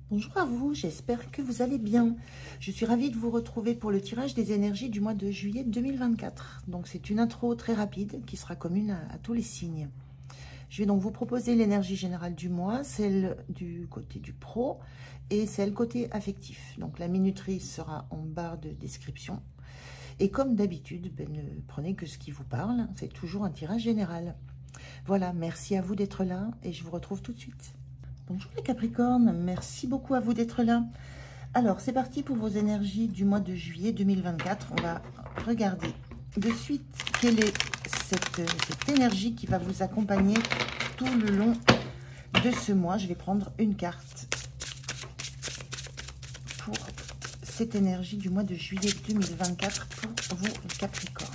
Bonjour à vous, j'espère que vous allez bien. Je suis ravie de vous retrouver pour le tirage des énergies du mois de juillet 2024. Donc c'est une intro très rapide qui sera commune à tous les signes. Je vais donc vous proposer l'énergie générale du mois, celle du côté du pro et celle côté affectif. Donc la minuterie sera en barre de description. Et comme d'habitude, ne prenez que ce qui vous parle, c'est toujours un tirage général. Voilà, merci à vous d'être là et je vous retrouve tout de suite. Bonjour les Capricornes, merci beaucoup à vous d'être là. Alors, c'est parti pour vos énergies du mois de juillet 2024. On va regarder de suite quelle est cette énergie qui va vous accompagner tout le long de ce mois. Je vais prendre une carte pour cette énergie du mois de juillet 2024 pour vous les Capricornes.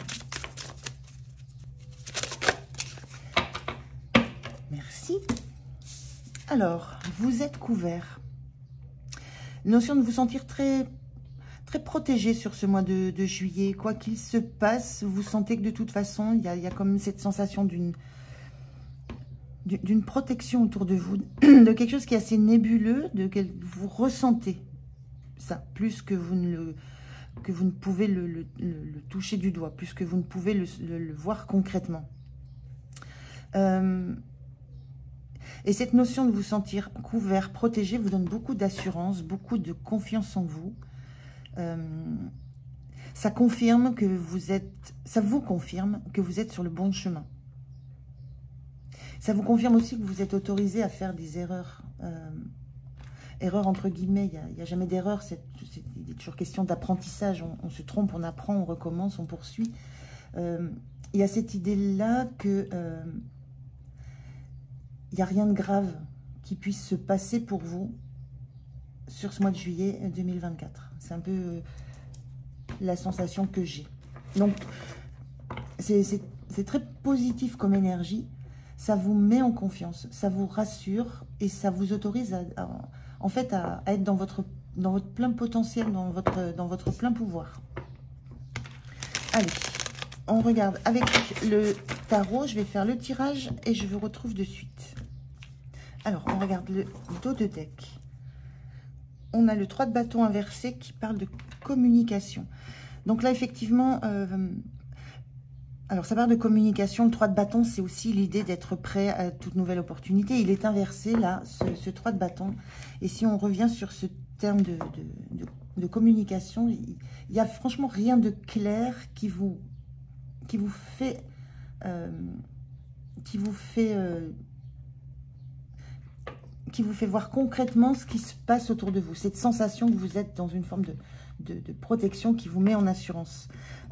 Merci. Alors, vous êtes couvert. Notion de vous sentir très protégé sur ce mois de juillet. Quoi qu'il se passe, vous sentez que de toute façon, il y a comme cette sensation d'une protection autour de vous, de quelque chose qui est assez nébuleux, vous ressentez ça, plus que vous ne pouvez le toucher du doigt, plus que vous ne pouvez le voir concrètement. Et cette notion de vous sentir couvert, protégé, vous donne beaucoup d'assurance, beaucoup de confiance en vous. Ça vous confirme que vous êtes sur le bon chemin. Ça vous confirme aussi que vous êtes autorisé à faire des erreurs. Erreurs entre guillemets, il n'y a jamais d'erreur, c'est toujours question d'apprentissage. On se trompe, on apprend, on recommence, on poursuit. Il y a cette idée-là que... il n'y a rien de grave qui puisse se passer pour vous sur ce mois de juillet 2024. C'est un peu la sensation que j'ai. Donc, c'est très positif comme énergie. Ça vous met en confiance, ça vous rassure et ça vous autorise en fait à être dans votre plein potentiel, dans votre plein pouvoir. Allez, on regarde avec le tarot. Je vais faire le tirage et je vous retrouve de suite. Alors, on regarde le dos de deck. On a le 3 de bâton inversé qui parle de communication. Donc là, effectivement, alors ça parle de communication. Le 3 de bâton, c'est aussi l'idée d'être prêt à toute nouvelle opportunité. Il est inversé, là, ce 3 de bâton. Et si on revient sur ce terme de communication, il n'y a franchement rien de clair qui vous fait voir concrètement ce qui se passe autour de vous. Cette sensation que vous êtes dans une forme de protection qui vous met en assurance.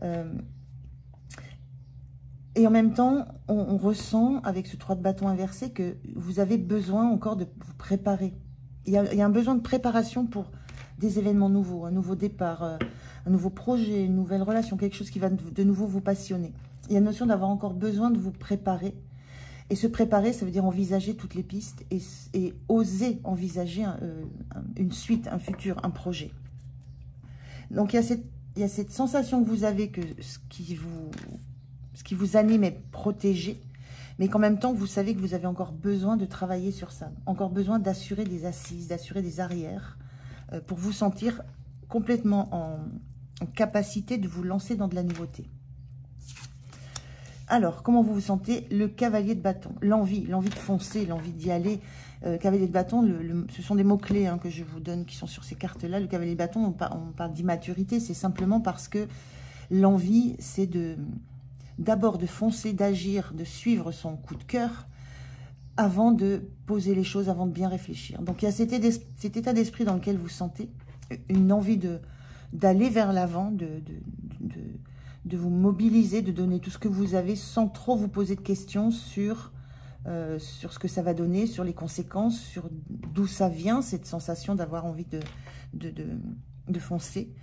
Et en même temps, on ressent avec ce 3 de bâton inversé que vous avez besoin encore de vous préparer. Il y a un besoin de préparation pour des événements nouveaux, un nouveau départ, un nouveau projet, une nouvelle relation, quelque chose qui va de nouveau vous passionner. Il y a une notion d'avoir encore besoin de vous préparer. Et se préparer, ça veut dire envisager toutes les pistes et oser envisager une suite, un futur, un projet. Donc, il y a cette sensation que vous avez que ce qui vous anime est protégé, mais qu'en même temps, vous savez que vous avez encore besoin de travailler sur ça, encore besoin d'assurer des assises, d'assurer des arrières, pour vous sentir complètement en capacité de vous lancer dans de la nouveauté. Alors, comment vous vous sentez? Le cavalier de bâton, l'envie de foncer, l'envie d'y aller. Cavalier de bâton, ce sont des mots-clés que je vous donne qui sont sur ces cartes-là. Le cavalier de bâton, on parle d'immaturité, c'est simplement parce que l'envie, c'est d'abord de foncer, d'agir, de suivre son coup de cœur avant de poser les choses, avant de bien réfléchir. Donc, il y a cet état d'esprit dans lequel vous sentez une envie d'aller vers l'avant, de vous mobiliser, de donner tout ce que vous avez sans trop vous poser de questions sur ce que ça va donner, sur les conséquences, sur d'où ça vient, cette sensation d'avoir envie de foncer.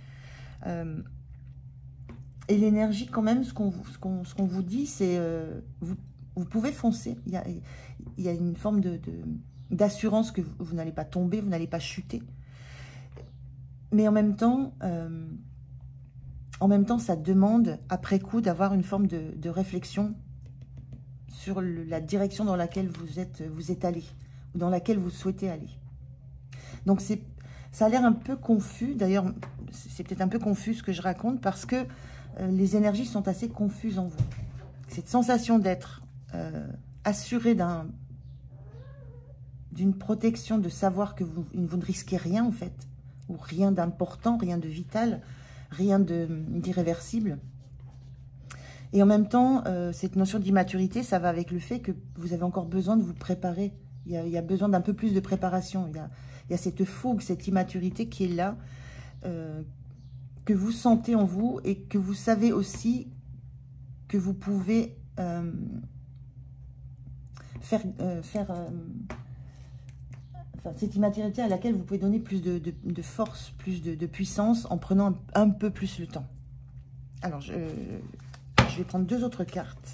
Et l'énergie, quand même, ce qu'on vous dit, c'est vous pouvez foncer. Il y a une forme d'assurance que vous n'allez pas tomber, vous n'allez pas chuter. Mais en même temps, ça demande, après coup, d'avoir une forme de réflexion sur la direction dans laquelle vous êtes allé, ou dans laquelle vous souhaitez aller. Donc, ça a l'air un peu confus. D'ailleurs, c'est peut-être un peu confus ce que je raconte parce que les énergies sont assez confuses en vous. Cette sensation d'être assuré d'une protection, de savoir que vous ne risquez rien en fait, ou rien d'important, rien de vital, rien d'irréversible. Et en même temps, cette notion d'immaturité, ça va avec le fait que vous avez encore besoin de vous préparer. Il y a besoin d'un peu plus de préparation. Il y a cette fougue, cette immaturité qui est là, que vous sentez en vous et que vous savez aussi que vous pouvez enfin, cette immaturité à laquelle vous pouvez donner plus de force, plus de puissance en prenant un peu plus le temps. Alors, je vais prendre 2 autres cartes.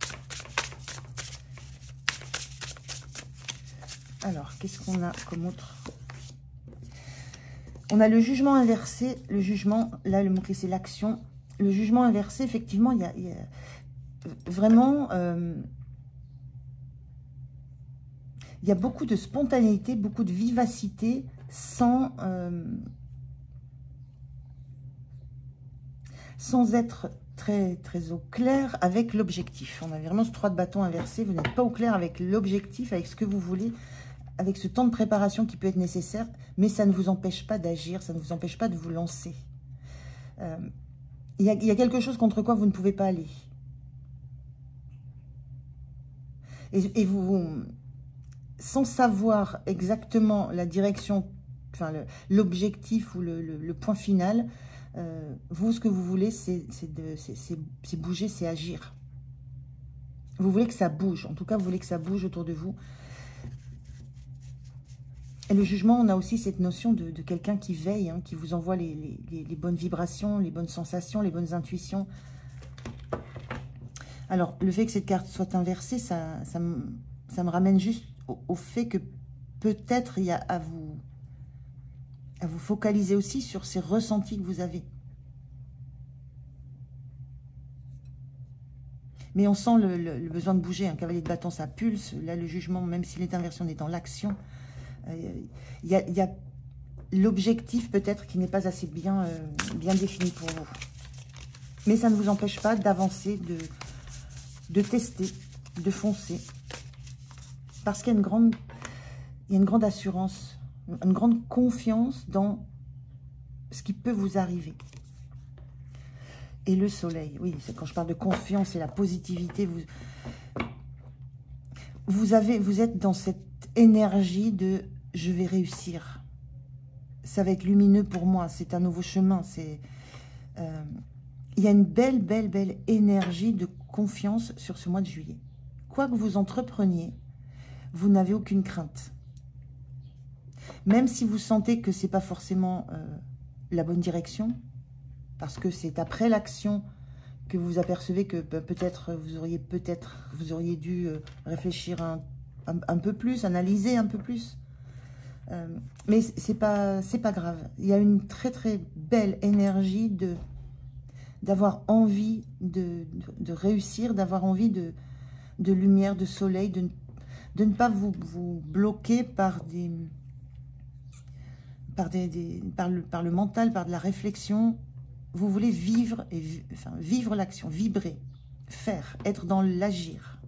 Alors, qu'est-ce qu'on a comme autre? On a le jugement inversé. Le jugement, là, le mot-clé, c'est l'action. Le jugement inversé, effectivement, il y a vraiment... il y a beaucoup de spontanéité, beaucoup de vivacité, sans être très, très au clair avec l'objectif. On a vraiment ce 3 de bâton inversé. Vous n'êtes pas au clair avec l'objectif, avec ce que vous voulez, avec ce temps de préparation qui peut être nécessaire, mais ça ne vous empêche pas d'agir, ça ne vous empêche pas de vous lancer. Il y a quelque chose contre quoi vous ne pouvez pas aller. Et vous, sans savoir exactement la direction, enfin l'objectif ou le point final, vous, ce que vous voulez, c'est bouger, c'est agir. Vous voulez que ça bouge. En tout cas, vous voulez que ça bouge autour de vous. Et le jugement, on a aussi cette notion de quelqu'un qui veille, hein, qui vous envoie les bonnes vibrations, les bonnes sensations, les bonnes intuitions. Alors, le fait que cette carte soit inversée, ça me ramène juste au fait que peut-être il y a à vous focaliser aussi sur ces ressentis que vous avez. Mais on sent le besoin de bouger. Un cavalier de bâton, ça pulse. Là, le jugement, même s'il est inversé, on est dans l'action. Il y a l'objectif peut-être qui n'est pas assez bien défini pour vous. Mais ça ne vous empêche pas d'avancer, de tester, de foncer. Parce qu'il y a une grande assurance, une grande confiance dans ce qui peut vous arriver. Et le soleil, oui, quand je parle de confiance et la positivité, vous êtes dans cette énergie de « je vais réussir ». Ça va être lumineux pour moi, c'est un nouveau chemin. Il y a une belle énergie de confiance sur ce mois de juillet. Quoi que vous entrepreniez, vous n'avez aucune crainte. Même si vous sentez que ce n'est pas forcément la bonne direction, parce que c'est après l'action que vous apercevez que peut-être vous auriez dû réfléchir un peu plus, analyser un peu plus. Mais c'est pas grave. Il y a une très belle énergie d'avoir envie de réussir, d'avoir envie de lumière, de soleil, de ne pas vous bloquer par le mental, par de la réflexion. Vous voulez vivre l'action, vibrer, faire, être dans l'agir.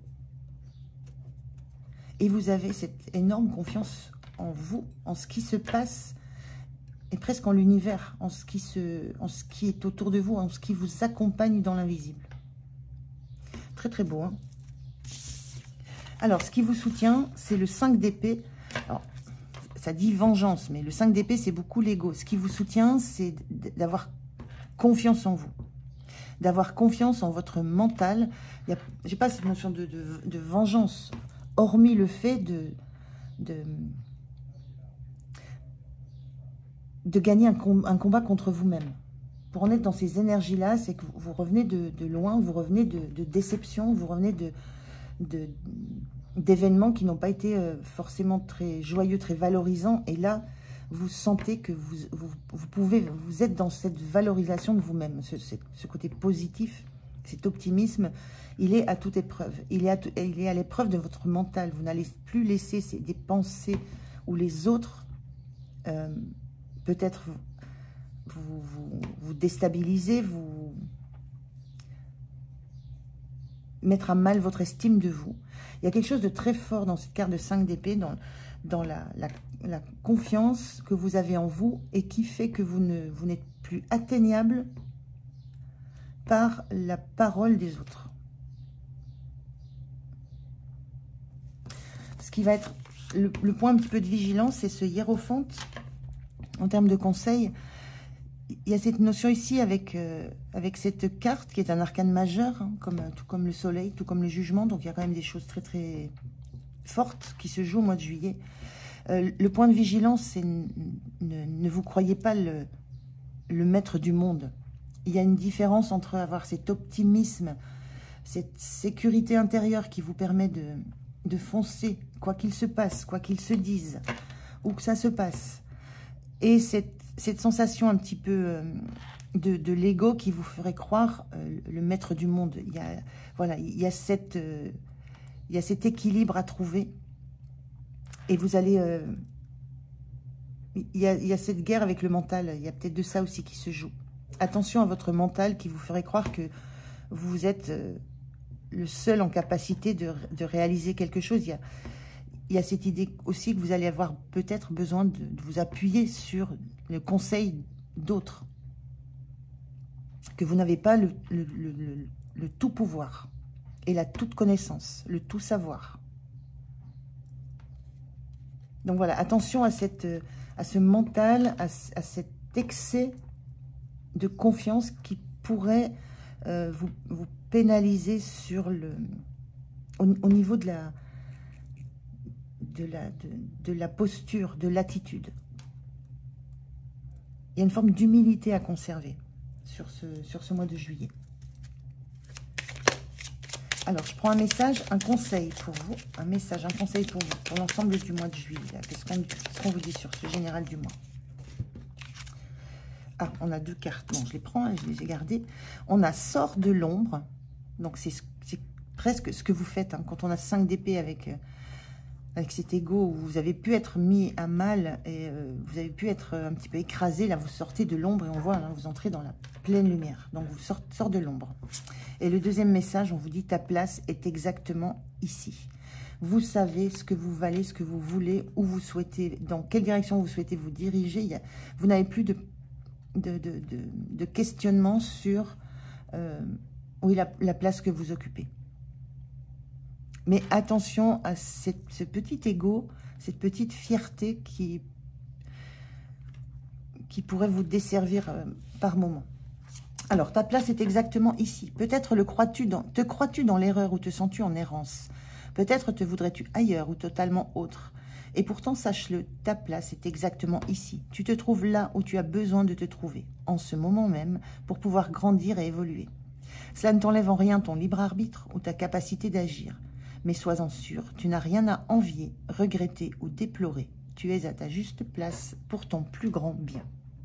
Et vous avez cette énorme confiance en vous, en ce qui se passe, et presque en l'univers, en ce qui est autour de vous, en ce qui vous accompagne dans l'invisible. Très beau, hein. Alors, ce qui vous soutient, c'est le 5 d'épée. Alors, ça dit vengeance, mais le 5 d'épée, c'est beaucoup l'ego. Ce qui vous soutient, c'est d'avoir confiance en vous, d'avoir confiance en votre mental. Je n'ai pas cette notion de vengeance, hormis le fait de gagner un combat contre vous-même. Pour en être dans ces énergies-là, c'est que vous revenez de loin, vous revenez de déception, vous revenez d'événements qui n'ont pas été forcément très joyeux, très valorisants. Et là, vous sentez que vous êtes dans cette valorisation de vous-même. Ce côté positif, cet optimisme, il est à toute épreuve. Il est à l'épreuve de votre mental. Vous n'allez plus laisser des pensées ou les autres peut-être vous déstabiliser, vous mettre à mal votre estime de vous. Il y a quelque chose de très fort dans cette carte de 5 d'épée, dans la confiance que vous avez en vous et qui fait que vous n'êtes plus atteignable par la parole des autres. Ce qui va être le point un petit peu de vigilance, c'est ce hiérophante. En termes de conseils, il y a cette notion ici avec cette carte qui est un arcane majeur, hein, tout comme le soleil, tout comme le jugement. Donc il y a quand même des choses très très fortes qui se jouent au mois de juillet. Le point de vigilance, c'est ne vous croyez pas le maître du monde. Il y a une différence entre avoir cet optimisme, cette sécurité intérieure qui vous permet de foncer, quoi qu'il se passe, quoi qu'il se dise, ou que ça se passe. Et cette sensation un petit peu de l'ego qui vous ferait croire le maître du monde. Il y a cet équilibre à trouver. Et vous allez... il y a cette guerre avec le mental. Il y a peut-être de ça aussi qui se joue. Attention à votre mental qui vous ferait croire que vous êtes le seul en capacité de réaliser quelque chose. Il y a cette idée aussi que vous allez avoir peut-être besoin de vous appuyer sur le conseil d'autres. Que vous n'avez pas le tout pouvoir et la toute connaissance, le tout savoir. Donc voilà, attention à ce mental, à cet excès de confiance qui pourrait vous pénaliser sur au niveau de la posture, de l'attitude. Il y a une forme d'humilité à conserver sur ce mois de juillet. Alors, je prends un message, un conseil pour vous. Un message, un conseil pour vous, pour l'ensemble du mois de juillet. Qu'est-ce qu'on vous dit sur ce général du mois? Ah, on a deux cartes. Bon, je les prends, je les ai gardées. On a sort de l'ombre. Donc, c'est presque ce que vous faites hein, quand on a 5 d'épée avec cet ego où vous avez pu être mis à mal et vous avez pu être un petit peu écrasé. Là, vous sortez de l'ombre et on voit, là, vous entrez dans la pleine lumière. Donc, vous sortez de l'ombre. Et le deuxième message, on vous dit, ta place est exactement ici. Vous savez ce que vous valez, ce que vous voulez, où vous souhaitez, dans quelle direction vous souhaitez vous diriger. Vous n'avez plus de questionnement sur où est la place que vous occupez. Mais attention à ce petit ego, cette petite fierté qui pourrait vous desservir par moment. Alors, ta place est exactement ici. Peut-être te crois-tu dans l'erreur ou te sens-tu en errance? Peut-être te voudrais-tu ailleurs ou totalement autre. Et pourtant, sache-le, ta place est exactement ici. Tu te trouves là où tu as besoin de te trouver, en ce moment même, pour pouvoir grandir et évoluer. Cela ne t'enlève en rien ton libre arbitre ou ta capacité d'agir. Mais sois-en sûr, tu n'as rien à envier, regretter ou déplorer. Tu es à ta juste place pour ton plus grand bien.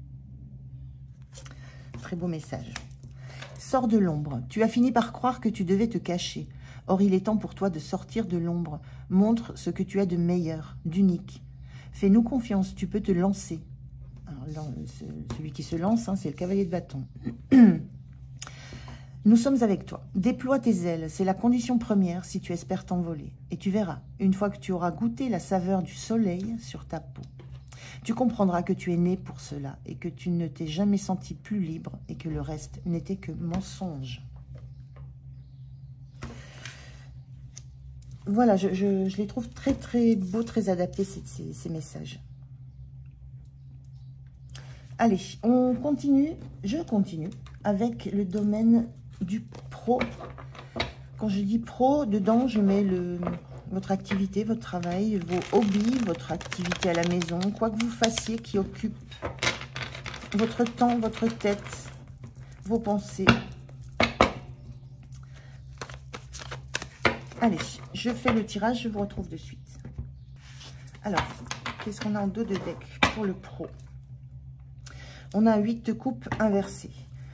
Très beau message. Sors de l'ombre. Tu as fini par croire que tu devais te cacher. Or, il est temps pour toi de sortir de l'ombre. Montre ce que tu as de meilleur, d'unique. Fais-nous confiance, tu peux te lancer. Alors, celui qui se lance, hein, c'est le cavalier de bâton. Nous sommes avec toi. Déploie tes ailes, c'est la condition première si tu espères t'envoler. Et tu verras, une fois que tu auras goûté la saveur du soleil sur ta peau, tu comprendras que tu es né pour cela et que tu ne t'es jamais senti plus libre et que le reste n'était que mensonge. Voilà, je les trouve très très beaux, très adaptés ces messages. Allez, on continue, je continue avec le domaine du pro. Quand je dis pro, dedans je mets votre activité, votre travail, vos hobbies, votre activité à la maison, quoi que vous fassiez qui occupe votre temps, votre tête, vos pensées. Allez, je fais le tirage, je vous retrouve de suite. Alors, qu'est-ce qu'on a en dos de deck pour le pro? On a 8 de coupe inversée.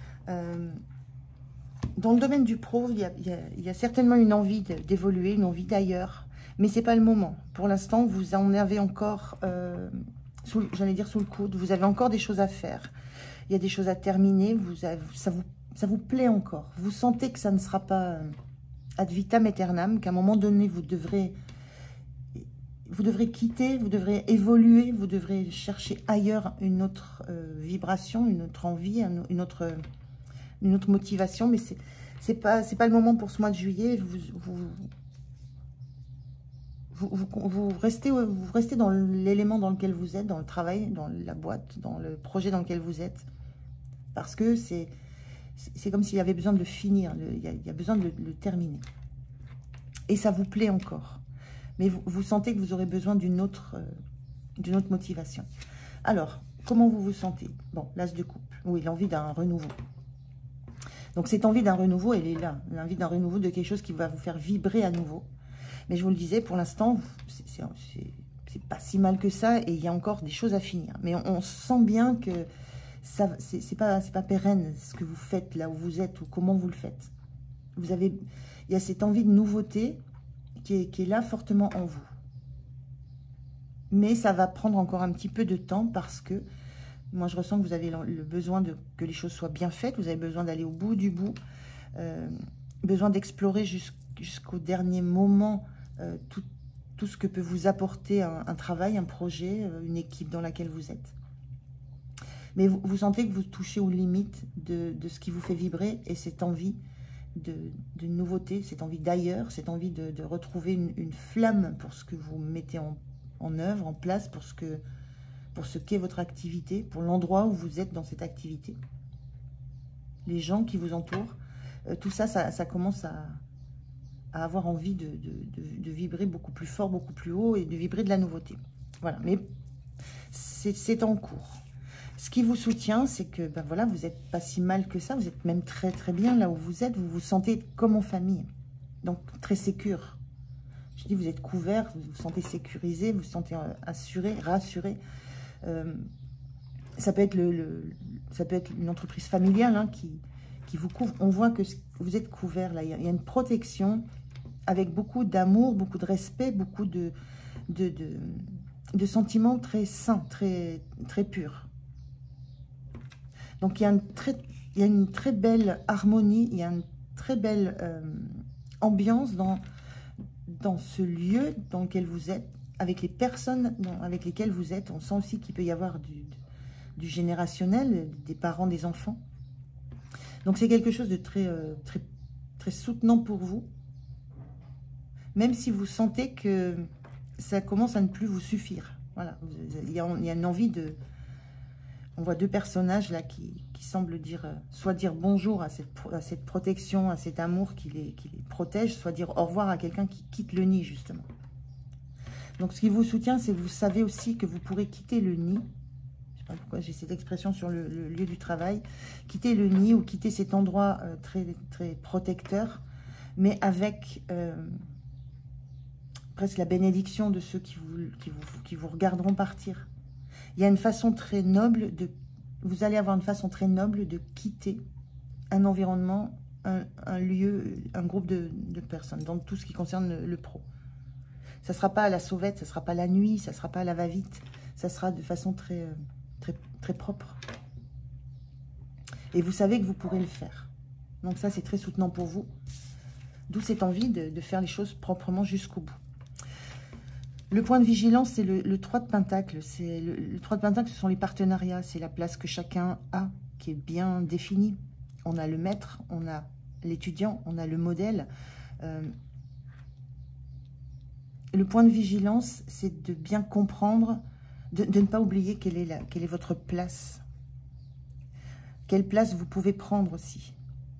Dans le domaine du pro, il y a certainement une envie d'évoluer, une envie d'ailleurs. Mais ce n'est pas le moment. Pour l'instant, vous en avez encore j'allais dire sous le coude. Vous avez encore des choses à faire. Il y a des choses à terminer. Ça vous plaît encore. Vous sentez que ça ne sera pas ad vitam aeternam, qu'à un moment donné, vous devrez quitter, vous devrez évoluer, vous devrez chercher ailleurs une autre vibration, une autre envie, une autre motivation. Mais c'est pas le moment pour ce mois de juillet. Vous restez dans l'élément dans lequel vous êtes, dans le travail, dans la boîte, dans le projet dans lequel vous êtes. Parce que c'est comme s'il y avait besoin de le finir, il y a besoin de le terminer. Et ça vous plaît encore. Mais vous sentez que vous aurez besoin d'une autre motivation. Alors, comment vous vous sentez? Bon, l'as de coupe. Oui, l'envie d'un renouveau. Donc, cette envie d'un renouveau, elle est là. L'envie d'un renouveau, de quelque chose qui va vous faire vibrer à nouveau. Mais je vous le disais, pour l'instant, c'est pas si mal que ça. Et il y a encore des choses à finir. Mais on sent bien que c'est pas pérenne ce que vous faites là où vous êtes ou comment vous le faites. Il y a cette envie de nouveauté qui est là fortement en vous. Mais ça va prendre encore un petit peu de temps parce que moi je ressens que vous avez le besoin que les choses soient bien faites. Vous avez besoin d'aller au bout du bout. Besoin d'explorer jusqu'au dernier moment tout ce que peut vous apporter un travail, un projet, une équipe dans laquelle vous êtes. Mais vous sentez que vous touchez aux limites de ce qui vous fait vibrer et cette envie de nouveauté, cette envie d'ailleurs, cette envie de retrouver une flamme pour ce que vous mettez en œuvre, en place, pour ce qu'est votre activité, pour l'endroit où vous êtes dans cette activité. Les gens qui vous entourent, tout ça, ça commence à avoir envie de vibrer beaucoup plus fort, beaucoup plus haut et de vibrer de la nouveauté. Voilà, mais c'est en cours. Ce qui vous soutient, c'est que ben voilà, vous n'êtes pas si mal que ça, vous êtes même très très bien là où vous êtes, vous vous sentez comme en famille, donc très sécure. Je dis, vous êtes couvert, vous vous sentez sécurisé, vous vous sentez assuré, rassuré. Ça peut être une entreprise familiale hein, qui vous couvre. On voit que vous êtes couvert là, il y a une protection avec beaucoup d'amour, beaucoup de respect, beaucoup de sentiments très sains, très, très purs. Donc, il y a une très belle harmonie, il y a une très belle ambiance dans ce lieu dans lequel vous êtes, avec les personnes avec lesquelles vous êtes. On sent aussi qu'il peut y avoir du générationnel, des parents, des enfants. Donc, c'est quelque chose de très, très, très soutenant pour vous. Même si vous sentez que ça commence à ne plus vous suffire. Voilà, il y a une envie de... On voit deux personnages là qui semblent soit dire bonjour à cette protection, à cet amour qui les protège, soit dire au revoir à quelqu'un qui quitte le nid, justement. Donc, ce qui vous soutient, c'est que vous savez aussi que vous pourrez quitter le nid. Je ne sais pas pourquoi j'ai cette expression sur le lieu du travail. Quitter le nid ou quitter cet endroit très, très protecteur, mais avec presque la bénédiction de ceux qui vous regarderont partir. Il y a une façon très noble vous allez avoir une façon très noble de quitter un environnement, un lieu, un groupe de personnes, dans tout ce qui concerne le pro. Ça ne sera pas à la sauvette, ça ne sera pas la nuit, ça ne sera pas à la va-vite, ça sera de façon très, très, très propre. Et vous savez que vous pourrez le faire. Donc ça, c'est très soutenant pour vous. D'où cette envie de faire les choses proprement jusqu'au bout. Le point de vigilance, c'est le 3 de Pentacle. Le 3 de Pentacle, ce sont les partenariats. C'est la place que chacun a, qui est bien définie. On a le maître, on a l'étudiant, on a le modèle. Le point de vigilance, c'est de bien comprendre, de ne pas oublier quelle est votre place. Quelle place vous pouvez prendre aussi.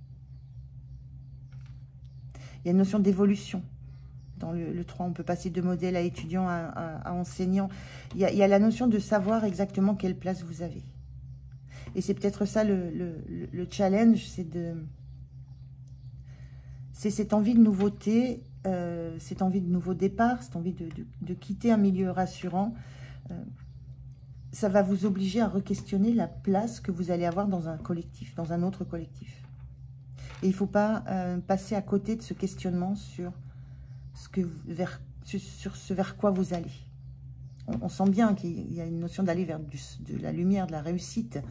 Il y a une notion d'évolution. Dans le 3, on peut passer de modèle à étudiant à enseignant. Il y a la notion de savoir exactement quelle place vous avez. Et c'est peut-être ça le challenge, c'est cette envie de nouveauté, cette envie de nouveau départ, cette envie de quitter un milieu rassurant. Ça va vous obliger à re-questionner la place que vous allez avoir dans un collectif, dans un autre collectif. Et il ne faut pas passer à côté de ce questionnement sur ce vers quoi vous allez. on sent bien qu'il y a une notion d'aller vers de la lumière, de la réussite.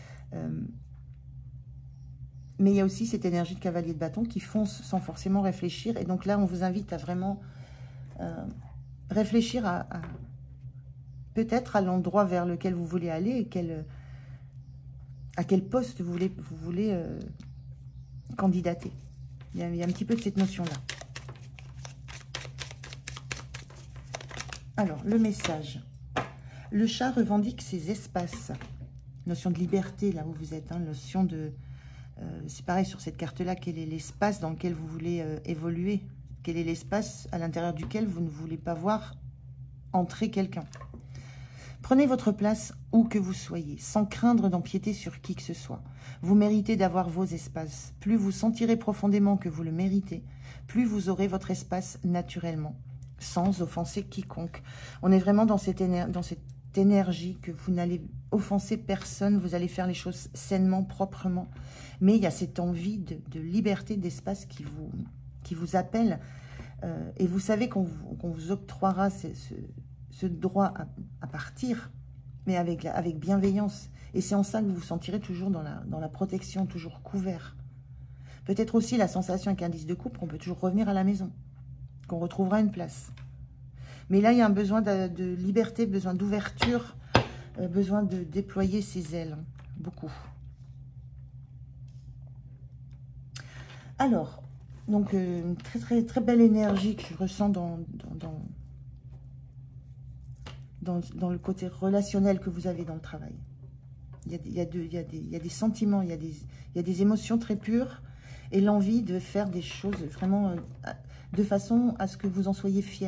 Mais il y a aussi cette énergie de cavalier de bâton qui fonce sans forcément réfléchir. Et donc là, on vous invite à vraiment réfléchir peut-être à l'endroit vers lequel vous voulez aller et à quel poste vous voulez candidater. Il y a un petit peu de cette notion-là. Alors, le message. Le chat revendique ses espaces. Notion de liberté, là où vous êtes. Hein, notion de... c'est pareil sur cette carte-là. Quel est l'espace dans lequel vous voulez évoluer? Quel est l'espace à l'intérieur duquel vous ne voulez pas voir entrer quelqu'un? Prenez votre place où que vous soyez, sans craindre d'empiéter sur qui que ce soit. Vous méritez d'avoir vos espaces. Plus vous sentirez profondément que vous le méritez, plus vous aurez votre espace naturellement, sans offenser quiconque. On est vraiment dans cette énergie que vous n'allez offenser personne, vous allez faire les choses sainement, proprement. Mais il y a cette envie de liberté, d'espace qui vous appelle. Et vous savez qu'on vous octroiera ce droit à partir, mais avec bienveillance. Et c'est en ça que vous vous sentirez toujours dans la protection, toujours couvert. Peut-être aussi la sensation avec un 10 de coupe qu'on peut toujours revenir à la maison, qu'on retrouvera une place. Mais là, il y a un besoin de liberté, besoin d'ouverture, besoin de déployer ses ailes, beaucoup. Alors, donc, une très, très, très belle énergie que je ressens dans le côté relationnel que vous avez dans le travail. Il y a des sentiments, il y a des émotions très pures et l'envie de faire des choses vraiment de façon à ce que vous en soyez fiers.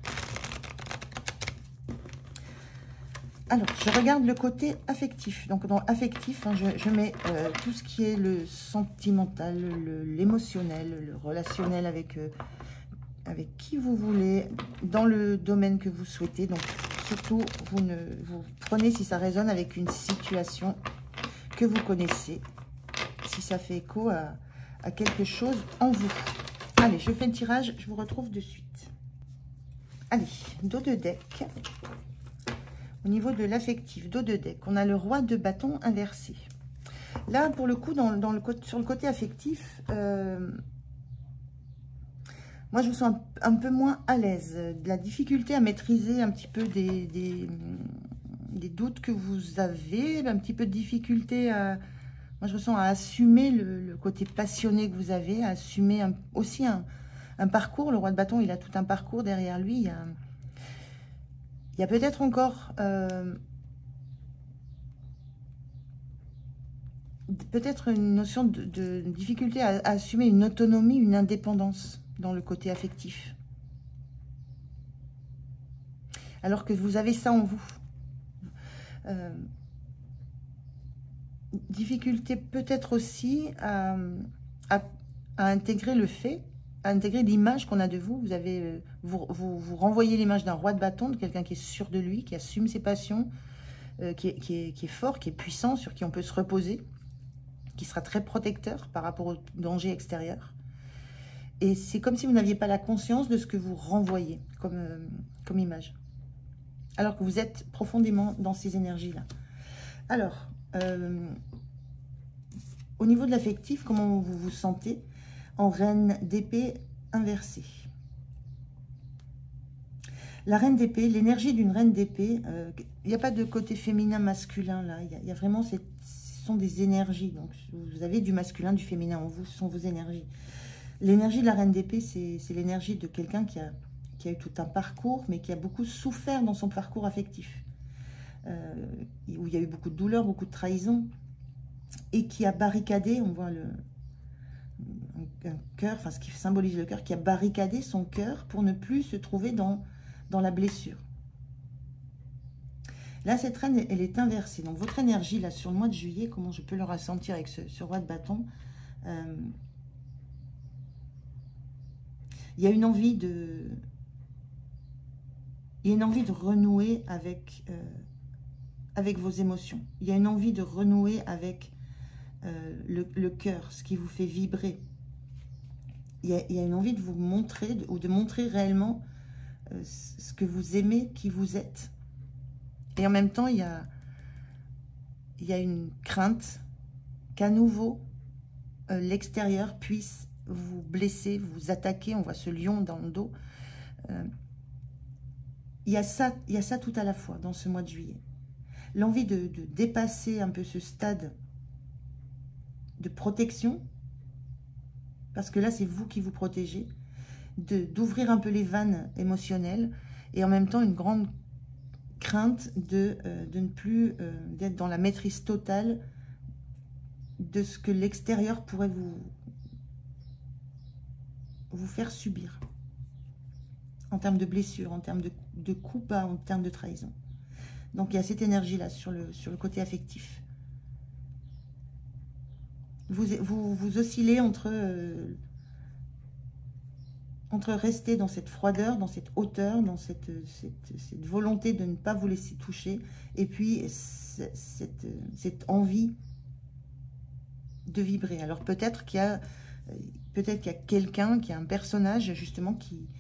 Alors, je regarde le côté affectif. Donc, dans affectif, hein, je mets tout ce qui est le sentimental, l'émotionnel, le relationnel avec qui vous voulez, dans le domaine que vous souhaitez. Donc, surtout, vous prenez si ça résonne avec une situation que vous connaissez, si ça fait écho à quelque chose en vous. Allez, je fais le tirage, je vous retrouve de suite. Allez, dos de deck. Au niveau de l'affectif, dos de deck, on a le roi de bâton inversé. Là, pour le coup, sur le côté affectif, moi, je me sens un peu moins à l'aise. De la difficulté à maîtriser un petit peu des doutes que vous avez, un petit peu de difficulté moi, je ressens à assumer le côté passionné que vous avez, à assumer aussi un parcours. Le roi de bâton, il a tout un parcours derrière lui. Il y a peut-être encore peut-être une notion de difficulté à assumer une autonomie, une indépendance dans le côté affectif. Alors que vous avez ça en vous. Difficulté peut-être aussi à intégrer le fait, à intégrer l'image qu'on a de vous. Vous avez, vous renvoyez l'image d'un roi de bâton, de quelqu'un qui est sûr de lui, qui assume ses passions, qui est fort, qui est puissant, sur qui on peut se reposer, qui sera très protecteur par rapport aux dangers extérieurs. Et c'est comme si vous n'aviez pas la conscience de ce que vous renvoyez comme image. Alors que vous êtes profondément dans ces énergies-là. Alors, au niveau de l'affectif, comment vous vous sentez en reine d'épée inversée? La reine d'épée, l'énergie d'une reine d'épée, il n'y a pas de côté féminin, masculin là. Il y a vraiment, ce sont des énergies. Donc, vous avez du masculin, du féminin en vous, ce sont vos énergies. L'énergie de la reine d'épée, c'est l'énergie de quelqu'un qui a eu tout un parcours, mais qui a beaucoup souffert dans son parcours affectif. Où il y a eu beaucoup de douleur, beaucoup de trahison, et qui a barricadé, on voit un cœur, enfin ce qui symbolise le cœur, qui a barricadé son cœur pour ne plus se trouver dans la blessure. Là, cette reine, elle est inversée. Donc, votre énergie, là, sur le mois de juillet, comment je peux le ressentir avec ce roi de bâton, il y a une envie de... Il y a une envie de renouer avec vos émotions. Il y a une envie de renouer avec le cœur, ce qui vous fait vibrer. Il y a une envie de vous montrer, ou de montrer réellement ce que vous aimez, qui vous êtes. Et en même temps, il y a une crainte qu'à nouveau, l'extérieur puisse vous blesser, vous attaquer. On voit ce lion dans le dos. Il y a ça tout à la fois dans ce mois de juillet. L'envie de dépasser un peu ce stade de protection, parce que là, c'est vous qui vous protégez, d'ouvrir un peu les vannes émotionnelles, et en même temps, une grande crainte de ne plus d'être dans la maîtrise totale de ce que l'extérieur pourrait vous faire subir, en termes de blessures, en termes de coups bas, en termes de trahison. Donc, il y a cette énergie-là sur le côté affectif. Vous oscillez entre rester dans cette froideur, dans cette hauteur, dans cette volonté de ne pas vous laisser toucher, et puis cette envie de vibrer. Alors peut-être qu'il y a quelqu'un, qu'il y a un personnage justement qui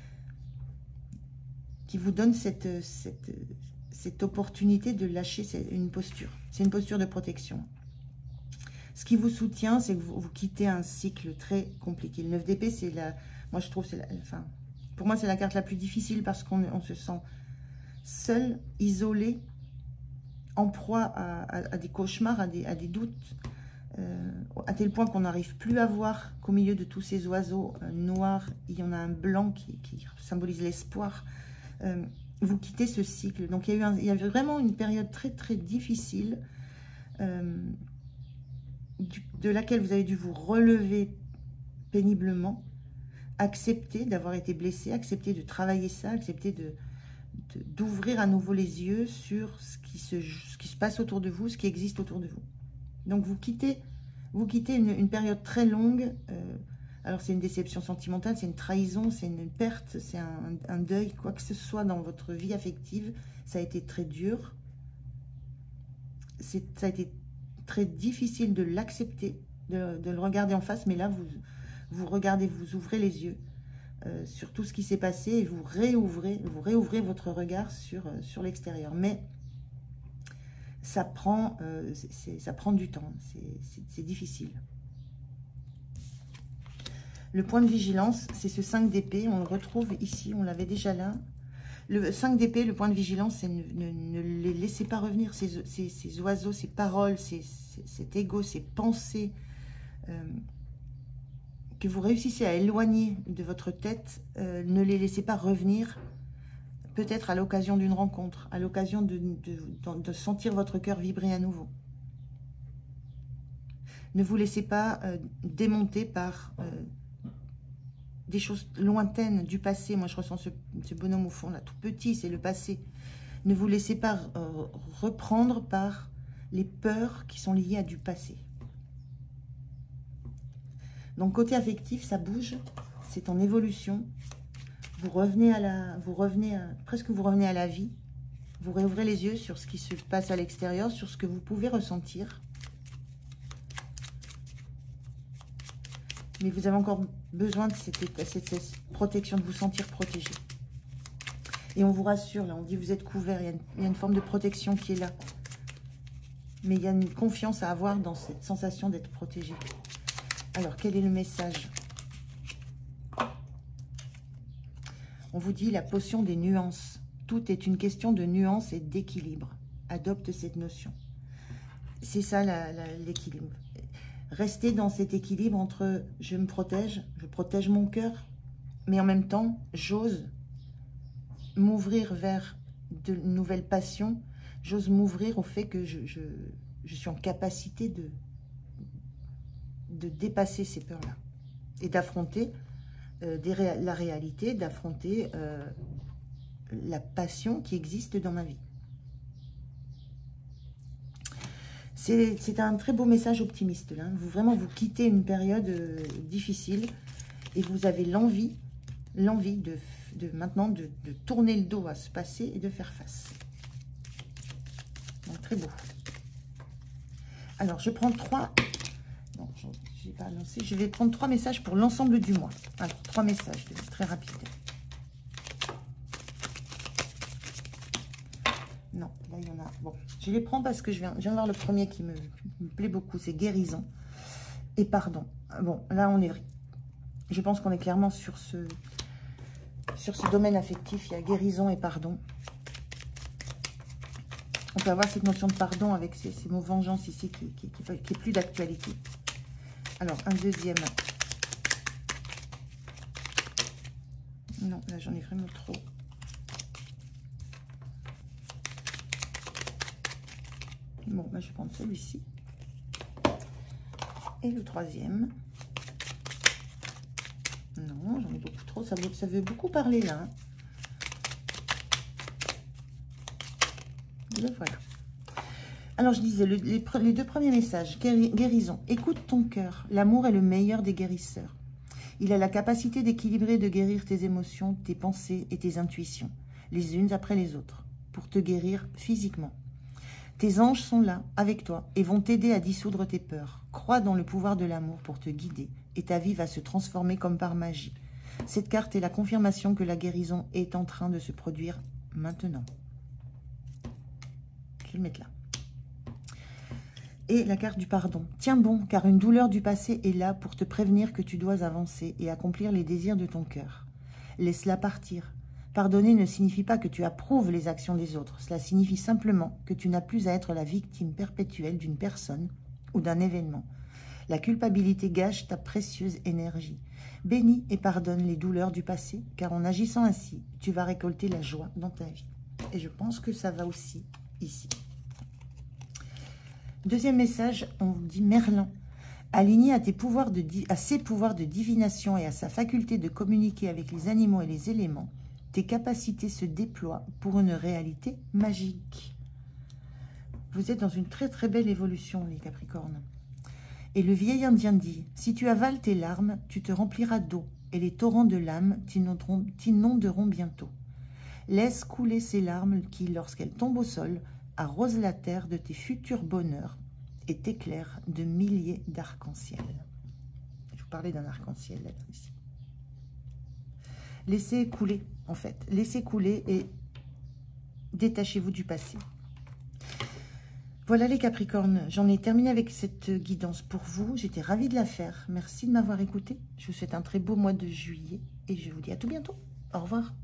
vous donne cette opportunité de lâcher une posture. C'est une posture de protection. Ce qui vous soutient, c'est que vous quittez un cycle très compliqué. Le 9 d'épée, c'est moi je trouve, pour moi c'est la carte la plus difficile parce qu'on se sent seul, isolé, en proie à des cauchemars, à des doutes, à tel point qu'on n'arrive plus à voir qu'au milieu de tous ces oiseaux noirs, il y en a un blanc qui symbolise l'espoir. Vous quittez ce cycle. Donc il y avait vraiment une période très très difficile de laquelle vous avez dû vous relever péniblement, accepter d'avoir été blessé, accepter de travailler ça, accepter d'ouvrir à nouveau les yeux sur ce qui se passe autour de vous, ce qui existe autour de vous. Donc vous quittez une période très longue. Alors c'est une déception sentimentale, c'est une trahison, c'est une perte, c'est un deuil, quoi que ce soit dans votre vie affective, ça a été très dur. Ça a été très difficile de l'accepter, de le regarder en face, mais là vous regardez, vous ouvrez les yeux sur tout ce qui s'est passé et vous réouvrez votre regard sur l'extérieur. Mais ça prend du temps, c'est difficile. Le point de vigilance, c'est ce 5 d'épée, on le retrouve ici, on l'avait déjà là. Le 5 d'épée, le point de vigilance, c'est ne les laissez pas revenir, ces oiseaux, ces paroles, cet ego, ces pensées que vous réussissez à éloigner de votre tête, ne les laissez pas revenir, peut-être à l'occasion d'une rencontre, à l'occasion de sentir votre cœur vibrer à nouveau. Ne vous laissez pas démonter par des choses lointaines du passé. Moi, je ressens ce bonhomme au fond, là, tout petit, c'est le passé. Ne vous laissez pas reprendre par les peurs qui sont liées à du passé. Donc, côté affectif, ça bouge, c'est en évolution. Vous revenez presque vous revenez à la vie. Vous réouvrez les yeux sur ce qui se passe à l'extérieur, sur ce que vous pouvez ressentir. Mais vous avez encore besoin de cette protection, de vous sentir protégé. Et on vous rassure, là, on dit vous êtes couvert, il y a une forme de protection qui est là. Mais il y a une confiance à avoir dans cette sensation d'être protégé. Alors, quel est le message? On vous dit la potion des nuances. Tout est une question de nuances et d'équilibre. Adopte cette notion. C'est ça l'équilibre. Restez dans cet équilibre entre je me protège, je protège mon cœur, mais en même temps, j'ose m'ouvrir vers de nouvelles passions, j'ose m'ouvrir au fait que je suis en capacité de dépasser ces peurs-là et d'affronter la réalité, d'affronter la passion qui existe dans ma vie. C'est un très beau message optimiste, là. Vraiment, vous quittez une période difficile et vous avez l'envie maintenant de tourner le dos à ce passé et de faire face. Donc, très beau. Alors, je prends 3... Non, je n'ai pas lancé. Je vais prendre 3 messages pour l'ensemble du mois. Alors, 3 messages, très rapide. Non, là, Je les prends parce que je viens de voir le premier qui me plaît beaucoup, c'est guérison et pardon. Bon, là, on est... Je pense qu'on est clairement sur ce domaine affectif. Il y a guérison et pardon. On peut avoir cette notion de pardon avec ces mots vengeance ici qui est plus d'actualité. Alors, un deuxième. Non, là, j'en ai vraiment trop. Bon, bah, je vais prendre celui-ci. Et le troisième. Non, j'en ai beaucoup trop. Ça veut beaucoup parler, là. Hein. Le voilà. Alors, je disais, les deux premiers messages. Guérison. Écoute ton cœur. L'amour est le meilleur des guérisseurs. Il a la capacité d'équilibrer et de guérir tes émotions, tes pensées et tes intuitions, les unes après les autres, pour te guérir physiquement. Tes anges sont là, avec toi, et vont t'aider à dissoudre tes peurs. Crois dans le pouvoir de l'amour pour te guider, et ta vie va se transformer comme par magie. Cette carte est la confirmation que la guérison est en train de se produire maintenant. Je vais le mettre là. Et la carte du pardon. Tiens bon, car une douleur du passé est là pour te prévenir que tu dois avancer et accomplir les désirs de ton cœur. Laisse-la partir. Pardonner ne signifie pas que tu approuves les actions des autres. Cela signifie simplement que tu n'as plus à être la victime perpétuelle d'une personne ou d'un événement. La culpabilité gâche ta précieuse énergie. Bénis et pardonne les douleurs du passé, car en agissant ainsi, tu vas récolter la joie dans ta vie. Et je pense que ça va aussi ici. Deuxième message, on dit Merlin. Aligné à ses pouvoirs de divination et à sa faculté de communiquer avec les animaux et les éléments, tes capacités se déploient pour une réalité magique. Vous êtes dans une très très belle évolution, les Capricornes. Et le vieil Indien dit, si tu avales tes larmes, tu te rempliras d'eau, et les torrents de l'âme t'inonderont bientôt. Laisse couler ces larmes qui, lorsqu'elles tombent au sol, arrosent la terre de tes futurs bonheurs et t'éclairent de milliers d'arcs-en-ciel. Je vous parlais d'un arc-en-ciel là, ici. Laissez couler, en fait. Laissez couler et détachez-vous du passé. Voilà les Capricornes, j'en ai terminé avec cette guidance pour vous. J'étais ravie de la faire. Merci de m'avoir écouté. Je vous souhaite un très beau mois de juillet et je vous dis à tout bientôt. Au revoir.